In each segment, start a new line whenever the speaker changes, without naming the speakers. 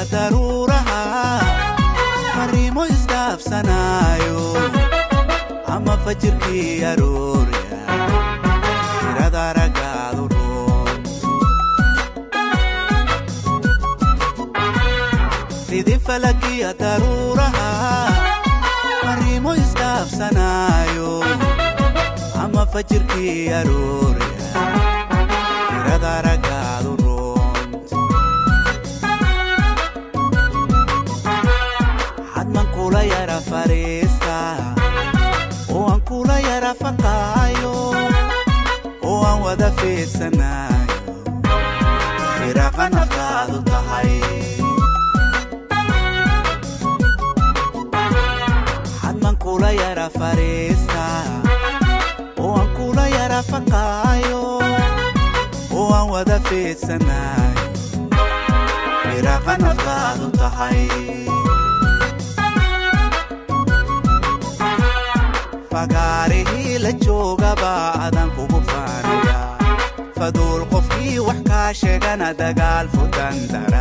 daruuraha mariimo isdhaafsanaayo ama fajirkii aroorya tirada ragaadu roon sidii falakiya daruuraha mariimo isdhaafsanaayo ama fajirkii aroorya tirada ragaadu roon kula yara farista oo aan kula yara faqaayo oo aan wada fiirsanayo firaqana qaadu tahay hadman kula yara farista oo aan kula yara faqaayo oo aan wada fiirsanayo firaqana qaadu tahay fagaarihi la jooga baadan kugu faanaya fadul qofkii wax ka sheegana dagaal fudan dara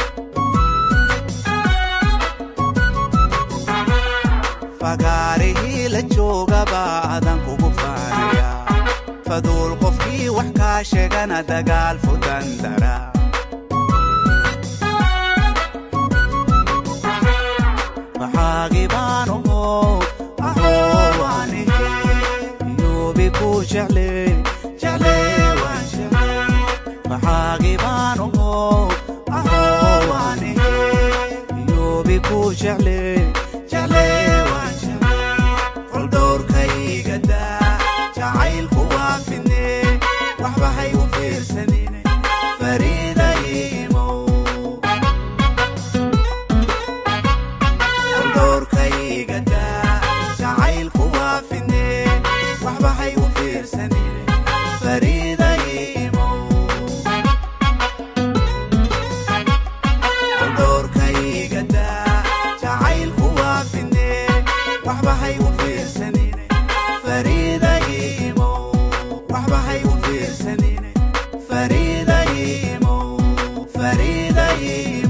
fagaarihi la jooga baadan kugu faanaya fadul qofkii wax ka sheegana dagaal fudan dara maxaagibaanu جعلي جعلي وجعلي فحاجبانه أهواني يوبيكو جعلي جعلي وجعلي كل دور كي قدا جعيل قوافني وحبهي وفير سنيني فريدة يمو كل دور كي قدا جعيل قوافني وحبهي وفير سنيني فريدة يمو ودور كي قدا جعيل قوافني وحبهي وفير سنيني فريدة يمو وحبهي وفير سنيني فريدة يمو فريدة يمو